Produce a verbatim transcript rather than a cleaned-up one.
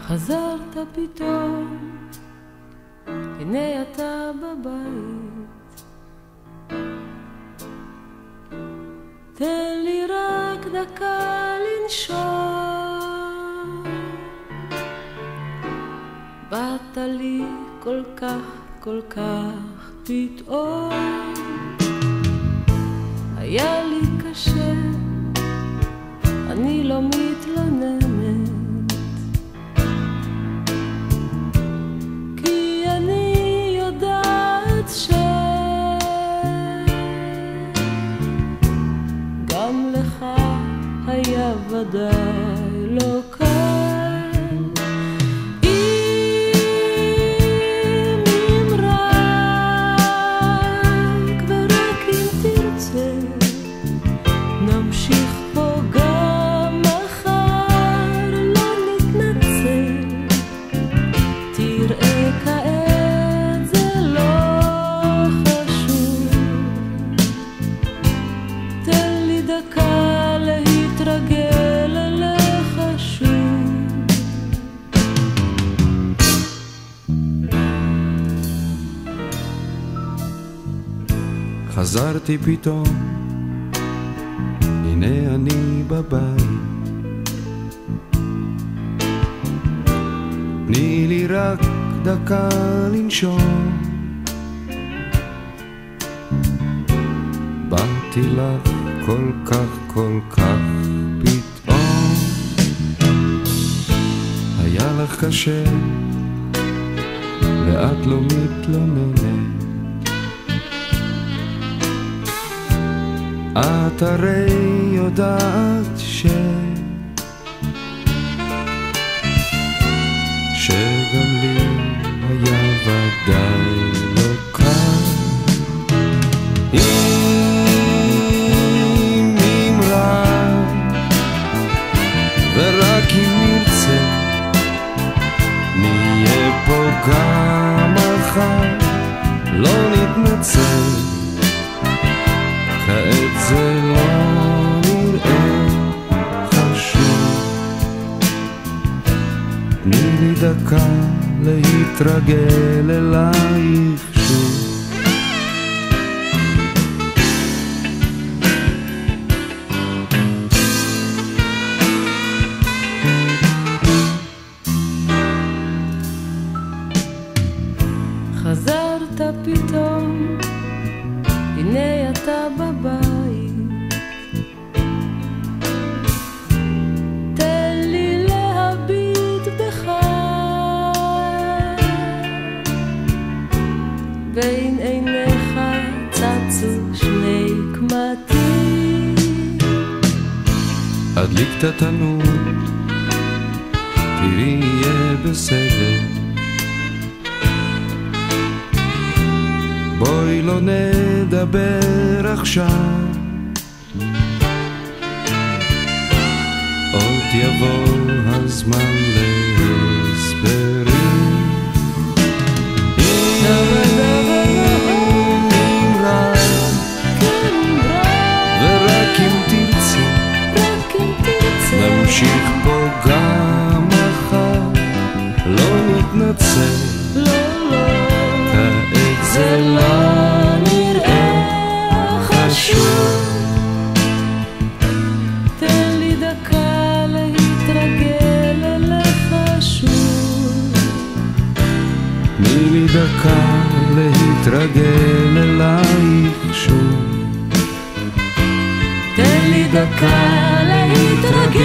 חזרת פתאום, הנה אתה בבית, תן לי רק דקה לנשום. באת לי כל כך כל כך פתאום, היה לי קשה, אני לא מתלוננת, כי אני יודעת שגם לך היה ודאי לא קל. חזרתי פתאום, הנה אני בבית, תני לי רק דקה לנשום. באתי לך כל כך כל כך פתאום, היה לך קשה ואת לא מתלוננת, את הרי יודעת ש... שגם לי היה ודאי לא קל. אם נמרא ורק אם נרצה, נהיה פה גם מחר, לא נתנצל, כעת זה לא נראה חשוב. תני לי דקה להתרגל אלייך שוב. חזרת פתאום, הנה אתה בבית, תן לי להביט בך, בין עיניך צצו שני קמטים. הדליק את התנור, תראי יהיה בסדר, בואי לא נדבר עכשיו, עוד יבוא הזמן להסברים. אם נמרא ורק אם תרצי, נמשיך פה גם מחר, לא נתנצל, כעת זה לא נראה חשוב. תן לי דקה להתרגל אליך שוב. תני לי דקה להתרגל אלייך שוב. תן לי דקה להתרגל